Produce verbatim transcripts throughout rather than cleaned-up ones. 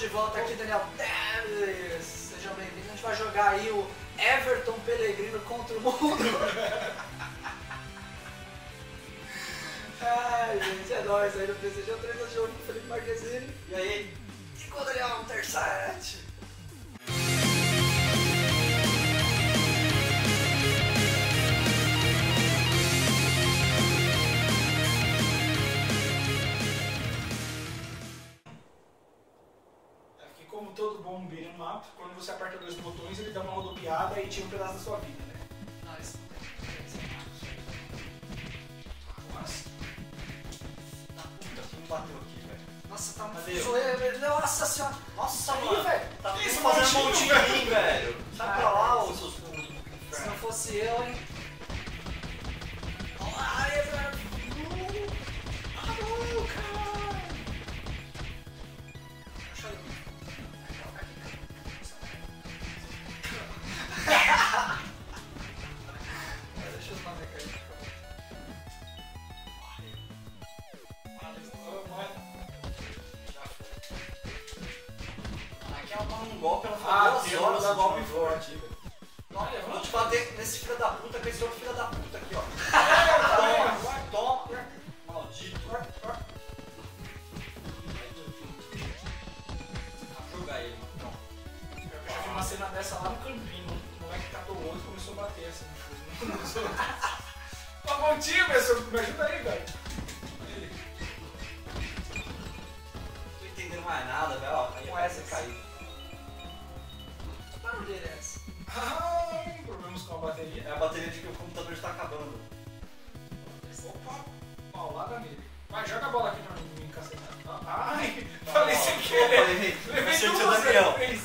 de volta aqui, Daniel Teles. Sejam bem-vindos. A gente vai jogar aí o Everton Pellegrino contra o mundo. Ai, gente, é nóis aí no P C G. O treino de jogo com o Felipe Marquezine. E aí? E com o Daniel Tersete. Como todo bom beat'em up, quando você aperta dois botões, ele dá uma rodopiada e tira um pedaço da sua vida, né? Não, isso não tem. Nossa. Tá puta, que me bateu aqui, velho. Nossa, tá Cadê muito eu? zoeiro. Nossa senhora. Nossa, Aí, mano. velho. Tá Que isso, fazendo montinho, montinho em mim, velho. Sai pra lá, Ah, ô seus fundos do Se não inferno. fosse eu, hein? Ai, velho. Ah, não, cara. Deixa eu ir. Deixa eu só ver aqui. Aqui ela toma um golpe, ela fica Ah, duas tem horas um no golpe chão. forte, velho. Olha, eu vou te bater nesse filho da puta, com esse outro filho da puta aqui, ó. Toma, Toma, toma. Maldito. Joga ele, mano. Eu já vi uma cena dessa lá no Campinho. O moleque catou o outro e começou a bater assim. Ô, montinho, meu, me ajuda aí, velho. Não tô entendendo mais nada, velho. Ó, aí Com vai essa você cair. Que barulheira é essa? Ah, problemas com a bateria. É a bateria de que o computador está acabando. Opa, paulada nele. Vai, joga a bola aqui pra mim encacetar. Ah, ai, falei sem querer. Falei, Levei achei que tinha duas Daniel. vezes.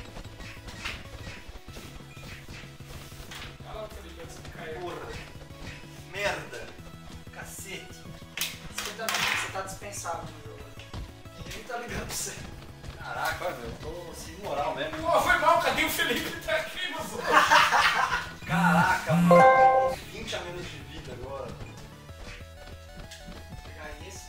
Fala, Felipe, antes de cair. Porra. Merda. Cacete. Esquenta não, você tá dispensado no jogo. Ninguém tá ligando pra você. Caraca, olha, eu tô sem moral mesmo. Pô, foi mal, cadê o Felipe? Tá aqui no zone. Caraca, mano. Eu tô com vinte a menos de vida agora. Vou pegar esse.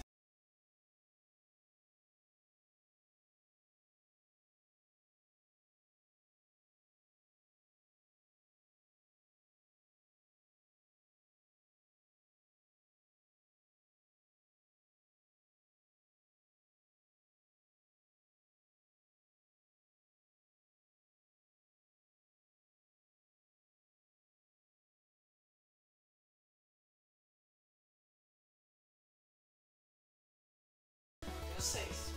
Tenho seis.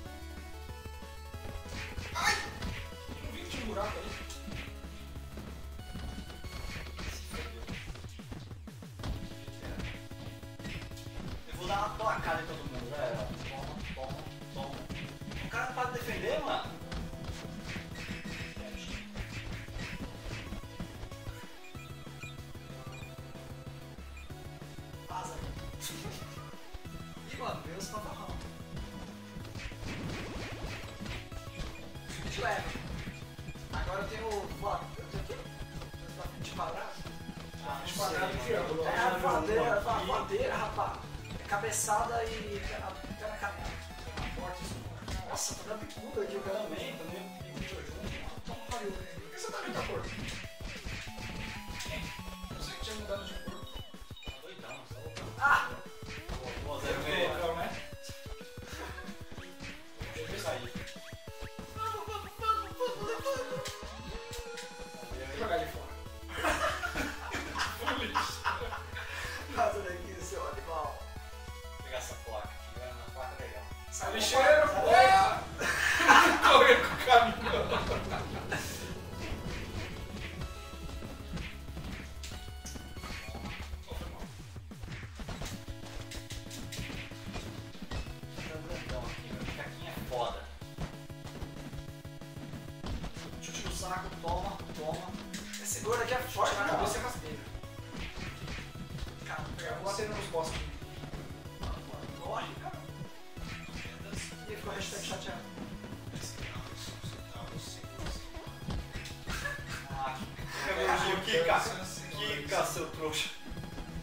Ai! Não vi que tinha um buraco aí. Eu vou dar uma placada em todo mundo, velho. Toma, toma, toma. O cara não pode defender, mano. Vaza. Ih, mano, veio os fanfarrão. De leve. Agora eu tenho. Ó, eu tenho aqui. Eu tô de quadrado. Ah, de quadrado e triângulo. É a voadeira, é a voadeira, rapaz. É cabeçada e pé na, pé na canela. Forte isso. Nossa, tá dando bicuda aqui, cara. Também, também. Então pariu, velho. Por que você tá meio da cor? Eu sei que tinha mudado de cor. Tá doidão, só vou Ah! Pô, Você zero viu o meio. papel, né? Deixa eu sair. Vou jogar ele fora. Vaza daqui, seu animal. Vou pegar essa placa aqui, vai na placa legal. Sai lixeiro! Correndo com o caminhão. Tá grandão aqui, meu. Caquinha é foda. Chute no saco, toma, toma. Esse gordo aqui é forte, Na né? cabeça é rasteira. Cara, vou pegar Eu vou atender nos postos. Corre, cara. E ficou hashtag chateado. Ah, cabelinho, quica. Quica, seu trouxa.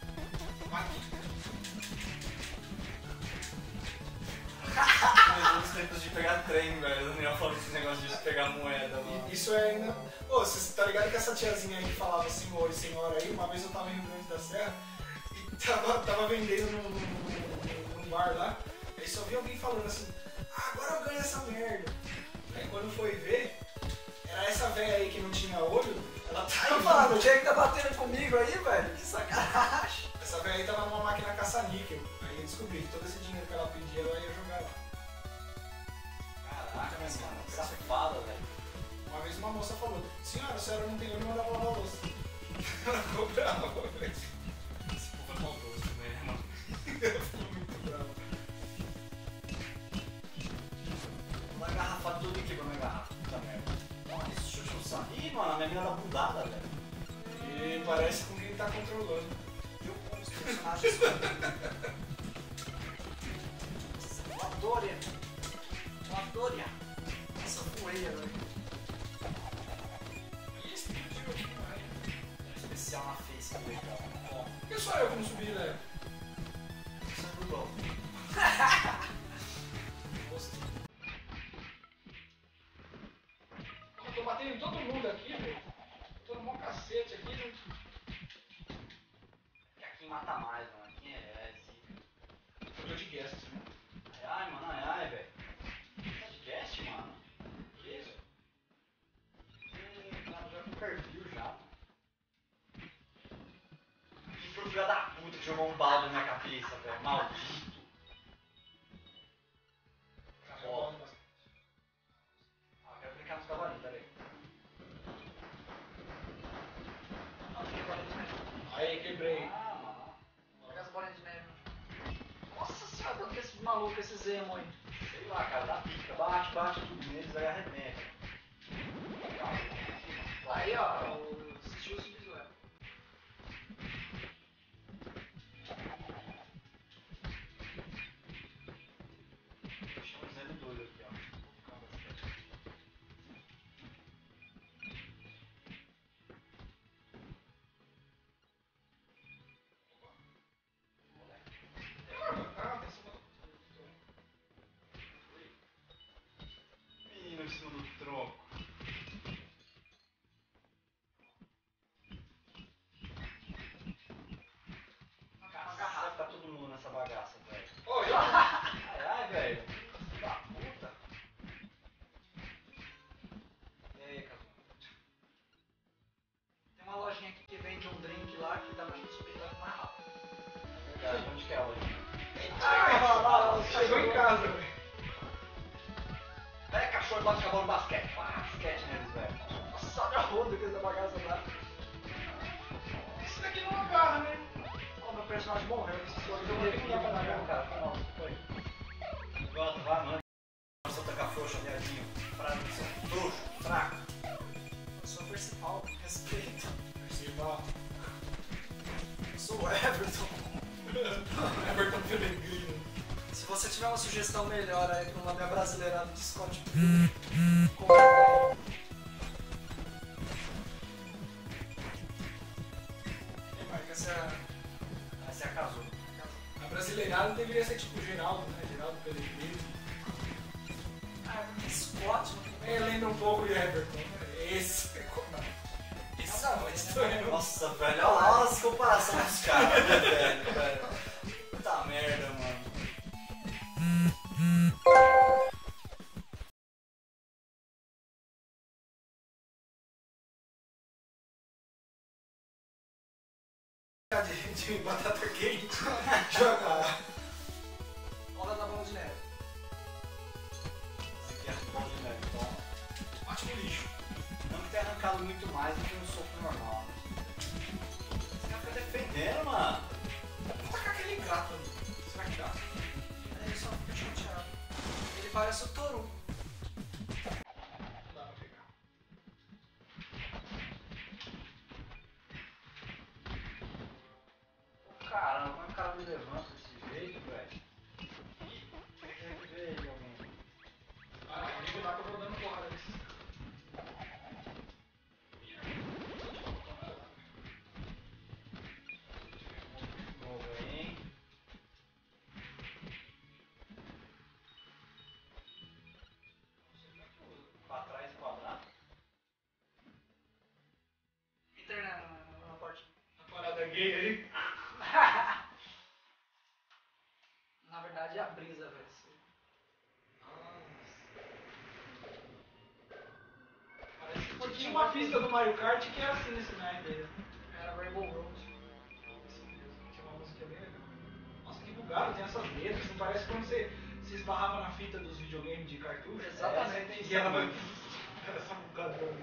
Meu Deus, tempos de pegar trem, velho. O Daniel falou esse negócio de pegar moeda, mano. E isso é ainda. Ô, você tá ligado que essa tiazinha aí que falava senhor e senhora aí, uma vez eu tava em Rio Grande da Serra e tava, tava vendendo num, num, num bar lá, aí só vi alguém falando assim, ah, agora eu ganho essa merda. Aí quando foi ver, era essa velha aí que não tinha olho, ela tá Tá falando, o Diego tá batendo comigo aí, velho? Que sacanagem. Essa velha aí tava numa máquina caça-níquel. Aí eu descobri que todo esse dinheiro que ela pedia, ela ia jogar lá. Caraca, mas mano, que safada, velho. Uma vez uma moça falou, senhora, a senhora não tem olho, mandava lavar a louça. Ela ficou brava, velho. Esse povo é maldoso mesmo. Ela ficou muito brava. Uma garrafa tudo aqui pra minha garrafa. Puta merda. Nossa, deixa eu saco. Ih, mano, a minha mina tá bundada, velho. E parece com quem tá controlando. Viu como os personagens Voadora. Voadora. Nossa, voeira, velho. E esse pediu aqui, vai. Especial na face, que legal. Ó, Por que só eu como subir, né? isso é brutal. Gostei. Eu tô batendo em todo mundo aqui, velho. Tô no maior cacete aqui, né? Que aqui mata mais, mano. Aqui é zica. Eu tô de guest, né? Ai, ai, mano, ai, ai, velho. Tá de guest, mano? Que isso? Ih, cara, já com perfil já, mano. Que pro filho da puta que jogou um balde na minha cabeça, velho. Maldito. Cara, Ó. eu gosto bastante. Ah, quero brincar nos cavalinhos, peraí. Ah, tem cavalinho de neve. Aí, quebrei. Ah, mano. Pega as bolinhas de neve. Nossa senhora, tanto que esse maluco, esses emo aí. Sei lá, cara, dá pica. Bate, bate tudo neles, aí arrebenta. Aí, ó, o assistiu o Sub-Zero. Deixa eu fazer doido aqui, ó. Vou ficar bastante. Ah, tem esse Menino em cima do tronco. Uma garrafa, tá todo mundo nessa bagaça, velho. Ô, eu? Ai, ai, velho. Filho da puta. E aí, Cazu? Tem uma lojinha aqui que vende um drink lá que dá pra gente subir lá mais rápido. Verdade, onde que é a loja? Ah, chegou em casa, velho. Pega cachorro e bate com a bola no basquete. Basquete neles, velho. Nossa, olha a roda que essa bagaça dá. Isso daqui não agarra, né? Ó, meu personagem morreu, esse foi Eu vou ter que ir pra cá, cara. Foi mal, foi. Gosta, vai, mano. Só tacar frouxo, aliadinho. Fraco, frouxo, fraco. Eu sou o principal, respeito. Percival. Eu sou o Everton. Everton Pellegrino. Se você tiver uma sugestão melhor aí pro nome brasileirado de Scott Pilgrim, comenta aí. Ei, Marca, essa é a... Aí você casou. A brasileirada deveria ser tipo Geraldo, né? Geraldo Pellegrino. Ah, porque Scott não tem... É, lembra um pouco de Everton. Esse é como. Esse Nada a é ver, estranho. Nossa, velho, olha lá as comparações dos caras, né, velho, velho. Puta merda, mano. De, de batata quente. Jogar. Hora da bola de neve. Esse aqui é a bola de neve, então. Bate no lixo. Não que tenha arrancado muito mais do que um soco normal, né? Esse cara fica defendendo, mano. Vou tacar aquele gato ali. Será que dá? Ele só fica chateado. Ele parece o Toru. Não dá pra pegar. Caramba, como é que o cara me levanta desse jeito, velho? Ih, tem que ver ele, alguém. Ah, eu vou dar que eu vou dando porrada nesses caras. Novo aí, hein? Na verdade é a brisa, velho. Parece que Tinha uma pista do Mario Kart que era assim nesse Night dele. Era Rainbow Road. Isso mesmo, tinha uma música bem legal. Nossa, que bugado, tem essas letras, assim, parece quando você, você esbarrava na fita dos videogames de cartucho. Exatamente. É, e ela vai. Essa bugadona.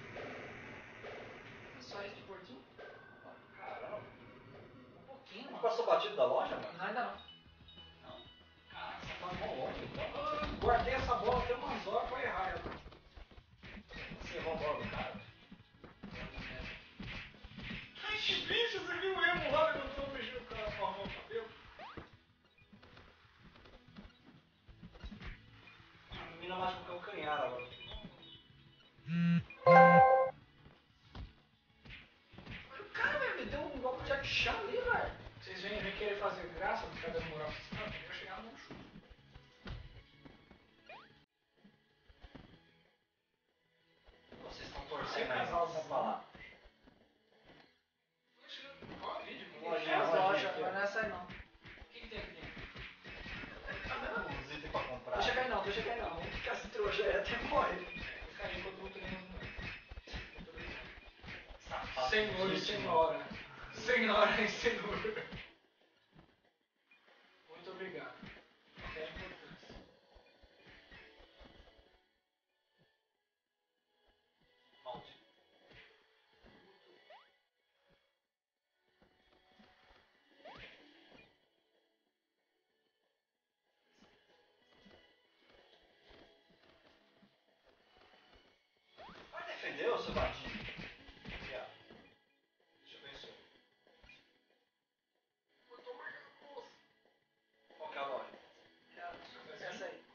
É só isso de portinho? Caramba. Um pouquinho, Não mano. passou batido da loja, mano? Não, ainda não. Não. Caraca, você tá mó longe, então. Ah, guardei essa bola até umas horas pra errar ela. Você errou a bola do cara. Ai, que bicho, você viu o emo lá, levantou, mexeu o cara com a mão no cabelo? A menina bate com o calcanhar agora. O cara, velho, me deu um golpe de Jack Chan ali, velho. Vocês vêm, vêm querer fazer graça, ficar dando moral pra esses caras, tem que chegar no chute. Vocês estão Aí, torcendo aí, casal, vamos tá falar. Olha o vídeo. Lojinha, É as lojinha lojas, aqui, ó. mas não é essa aí não. O que, que tem aqui dentro? Uns itens pra comprar. Deixa cair não, deixa cair não. Vamos ficar se trouxa aí até morrer. Fica aí enquanto eu vou treinando com ele. Safado. Senhor e Legítimo. senhora. Senhora e senhor. Muito obrigado. Até a importância. Maldito. Vai defender o seu bandido? Obrigado. Deixa eu ver isso. Qual que é a loja? Essa aí.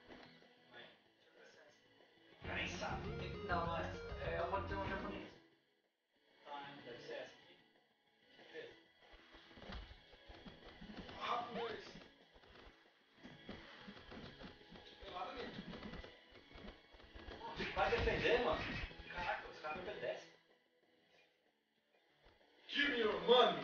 Nem sabe. Não, não é essa. É uma que tem um japonês. Tá, deve ser essa aqui. Certeza. Rapaz. Pelada nele. Vai defender, mano? Caraca, os caras me obedecem. Give me your money.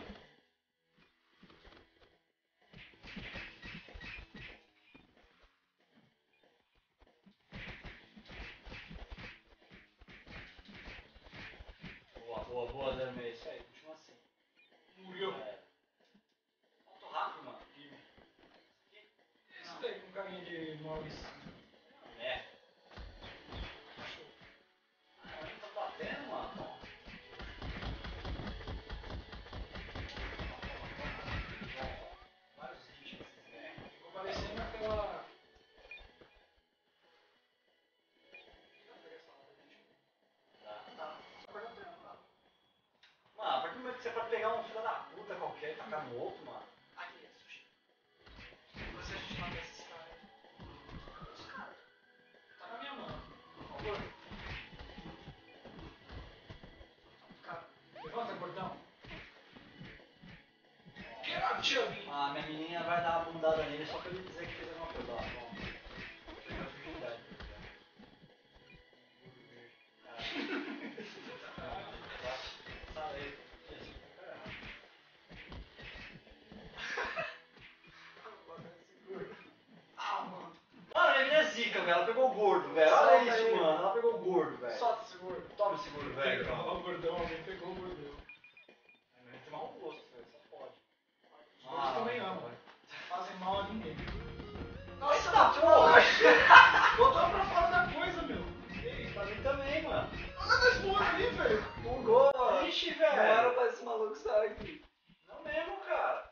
Boa, boa, boa, Dermei. Isso aí, continua assim. Morreu. É. Muito rápido, mano. Firme. Esse daí com carinha de Maurício. É. Ah, eu não tô batendo, mano. Toma. Vários bichos esses velhos. Ficou parecendo aquela. Tá. Tá. Só cortar o tempo, mano. Mano, a partir do momento que você pode pegar um filho da puta qualquer e tacar no outro, mano. Aqui, sushi. Depois a gente mata esses caras aí. Os caras. Tá na minha mão. Por favor. Cara. Levanta, gordão. Get up, Chubby. Ah, minha menininha vai dar uma bundada nele só pra ele dizer que fez alguma coisa. Ó, bom. Pega a virgindade. Falei. Ah, mano. Mano, minha menina é zica, velho. Ela pegou o gordo, velho. Solta Olha isso, aí. mano. Ela pegou o gordo, velho. Solta esse gordo. Toma esse gordo, velho. Pegou Calma. o gordão, alguém pegou o gordão. Tem mau gosto, velho. Só pode. Os gordos também amam. Não fazem mal a ninguém. Nossa, da porra! Botou pra fora da coisa, meu. Ei, pra mim também, mano. Olha esse porra aí, velho. Bugou. Ixi, velho. Não era pra esse maluco estar aqui. Não mesmo, cara.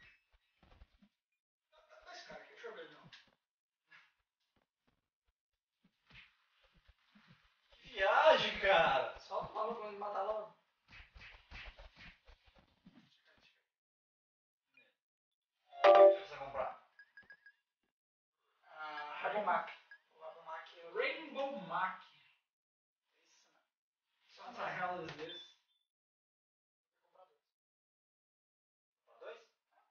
Dá esse cara aqui, deixa eu ver ele não. Que viagem, cara. Solta o maluco pra me matar logo. O que você precisa comprar? Ah, Rainbow Mac. Rainbow Mac. Rainbow Mac. Isso, mano. What the hell is this? Comprar dois?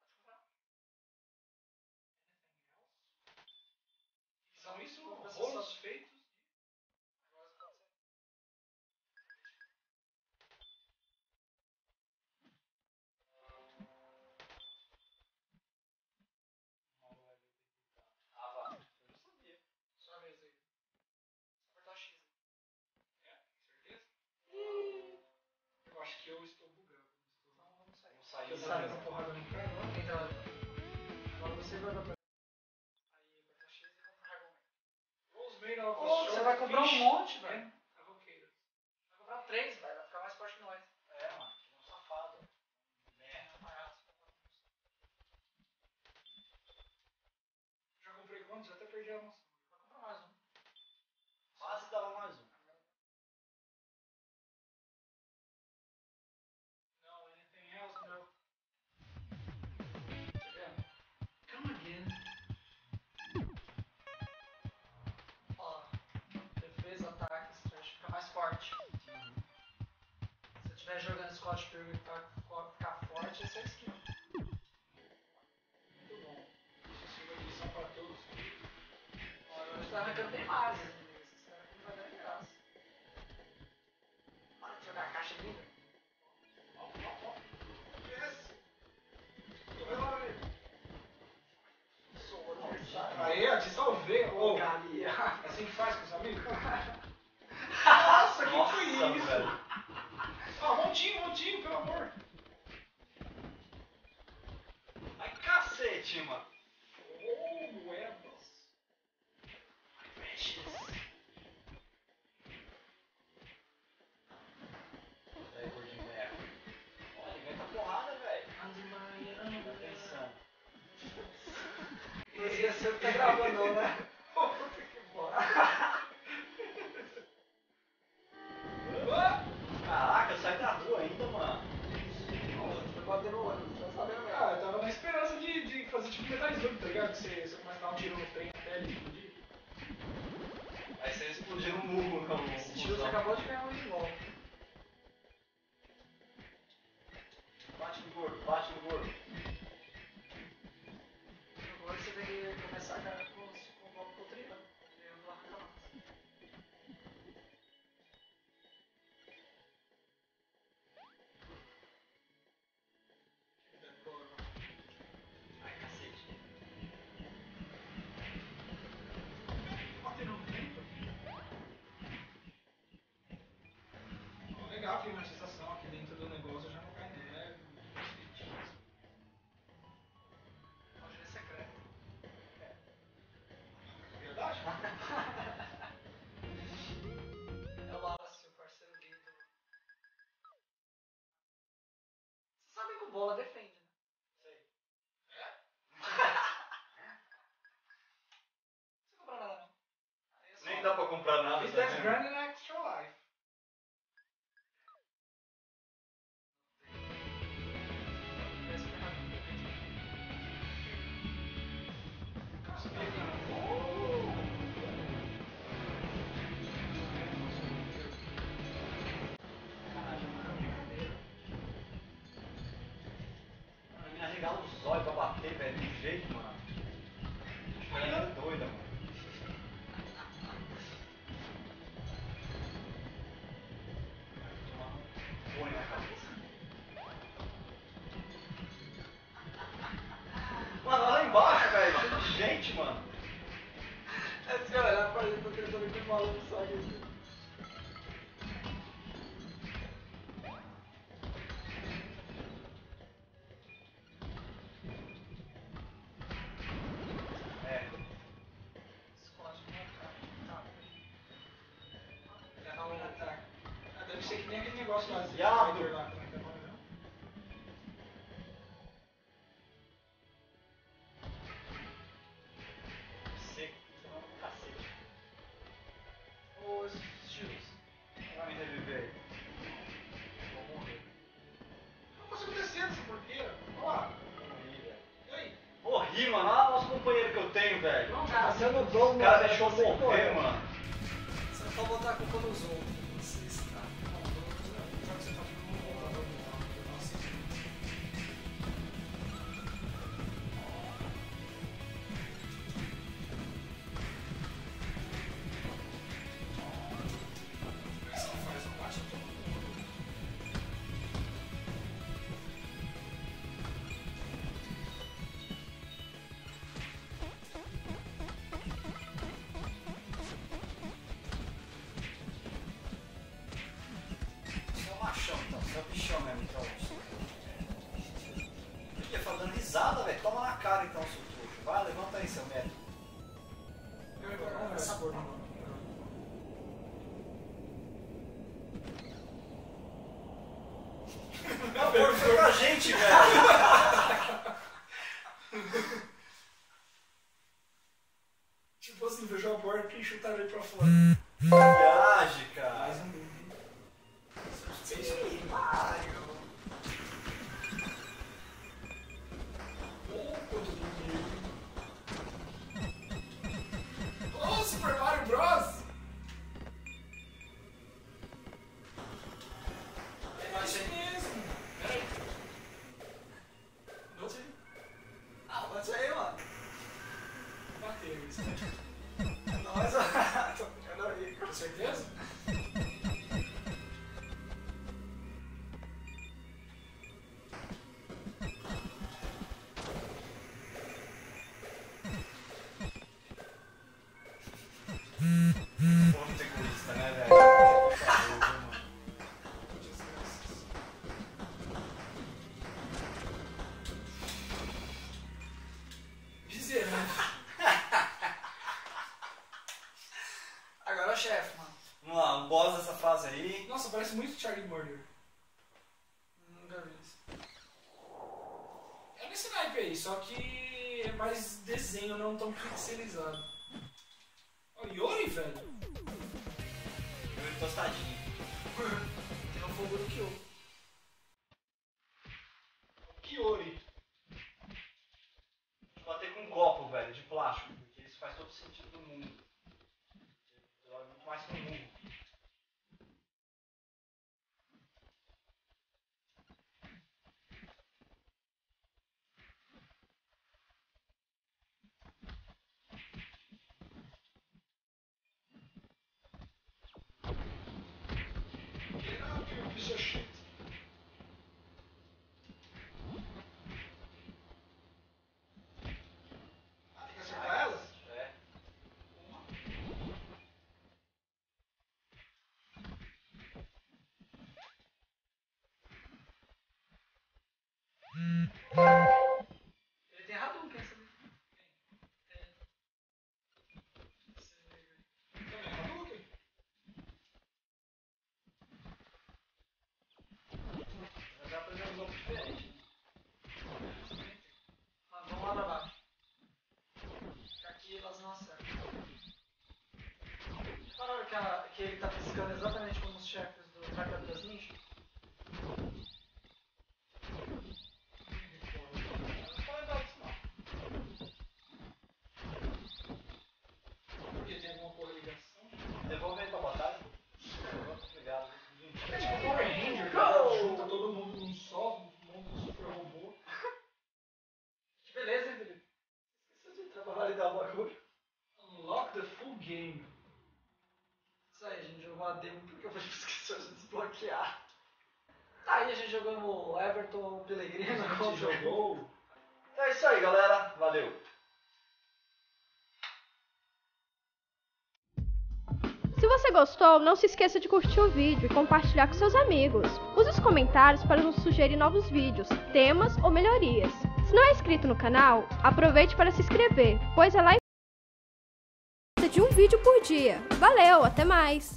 São isso Compra essa rolos só- feitos de... Saiu Eu da tava mesa. com porrada no cara agora. Entra lá. Agora você vai pra. Aí, aperta X e compra o Dragon Man. Rosemary, ela Ô, você vai comprar um monte, velho. É roqueiro. Vai comprar três, velho. Vai ficar mais forte que nós. É, mano, um safado. Merda. Já comprei quantos? Já até perdi a noção. Vai comprar mais um. Quase dava mais um. Não, anything else? No. Tá vendo? Come again. Ó, defesa, ataque, stretch, fica mais forte. Se eu estiver jogando Scott Pilgrim pra ficar forte, esse é o skill. Muito bom. Segura a lição pra todos. Ó, agora a gente tá arrancando bem mais. Esses caras aqui não vai dar nem graça. Para de jogar a caixa linda. Ó, ó, ó. Yes. Tô vendo lá, amigo. Sou divertido. Aí, ó, te salvei. Ô, Galinha. é assim que faz com os amigos? Nossa, que Nossa, foi isso? velho. Ah, montinho, montinho, pelo amor. Ai, cacete, mano. Oh, Ebas. Precious. E aí, gordinho velho. Olha, ele aguenta porrada, velho. Tá pensando. Não esqueceu que tá gravando não, né? Puta que bola. Caraca, sai da rua ainda, mano. Foi bater no olho, você tá sabendo mesmo. Ah, eu tava na esperança de, de fazer tipo Metal Slug, tá ligado? Que você, você começa a dar um tiro no trem até ele explodir. Aí você explodiu no murro com o Esse tio você acabou de ganhar um de volta. Bate no gordo, bate no gordo. Agora você tem que começar a cara com o golpe com o triângulo. O triângulo arranca mais. Ai, cacete. Bater no vento. Ó, legal a climatização aqui dentro do negócio, já não cai neve. Hoje é secreto. Verdade? É o Wallace, o parceiro lindo. Você sabe que o Bola defende, né? Sei. Não precisa comprar nada, não. Aí é só- Nem dá pra comprar nada. Is tá that vendo? grand and extra life? Esse foi rápido. Nossa, pegando. Caralho, mano, é brincadeira. Mano, a mina regala os olhos pra bater, velho, de jeito, mano. Acho que ela é doida, mano. Tomar um fone na cabeça. Mano, olha lá embaixo, velho, cheio de gente, mano. Esse cara olhar pra ele, tô tentando que o maluco saia aqui. É. Scott, não, cara. Tá. É, não, ataque. Ah, deve ser que nem aquele negócio lá. Viado. Spider lá, como é que é o nome, não? Seco, tomando um cacete. Ô, Steels. Vai me reviver aí. Vou morrer. Não consigo descer dessa porqueira. Olha lá. Morri, velho. E aí? Morri, mano. Olha o nosso companheiro que eu tenho, velho. Não, Cara, cara, você mudou, O cara deixou eu morrer, mano. Você não pode botar a culpa nos outros. Vocês, tá? já que você tá ficando um computador, eu não assisto. Mas que faz um bate todo mundo. Você é um machão, então. Você é um bichão mesmo, então. toma na cara então, seu trouxa. Vai, levanta aí, seu médico. Essa cor não. Não, porco foi pra gente, velho. Tipo assim, fechou a porta e chutaram ele pra fora. Viagem, cara. Mais um dele. Sim, Mario. Oh, quanto dinheiro. Oh, Super Mario Bros. É isso mesmo. Peraí. Não sei. Ah, bate aí, mano. Bateu isso. Nós, tô ficando aí. Com certeza? Pô, muito egoísta, né, velho? Por favor, mano. Miserável. Agora é o chefe, mano. Vamos lá, o boss dessa fase aí. Nossa, parece muito Charlie Murder. Nunca vi isso. É nesse naipe aí, só que é mais desenho, não tão pixelizado. Ó, Yori, velho. Yuri tostadinho. Tem um fogo do Kyo. Kyori. Bater com um copo, velho, de plástico, porque isso faz todo sentido do mundo. É muito mais comum. Isso é shit. Ah, tem que acertar elas? É. Ele tem Hadouken, sabe? Também, Hadouken. Mas dá pra fazer um golpe diferente. Mas vamos lá pra baixo. Porque aqui elas não acertam. Repararam que, a, que ele tá piscando exatamente como os chefes do Tartarugas Ninja? Não pode dar isso, não. Porque tem alguma coligação. Devolve ele pra batalha. Obrigado. É tipo Power Ranger, cara. Junta todo mundo num só, monta um super robô. Que beleza, hein, Felipe? Esqueci de pra validar o bagulho. Unlock the full game. Isso aí, a gente jogou a demo porque eu esqueci de desbloquear. Tá aí, a gente jogou no Everton Pellegrino. A gente jogou. Então é isso aí, galera. Valeu. Se você gostou, não se esqueça de curtir o vídeo e compartilhar com seus amigos. Use os comentários para nos sugerir novos vídeos, temas ou melhorias. Se não é inscrito no canal, aproveite para se inscrever, pois é lá de um vídeo por dia. Valeu, até mais!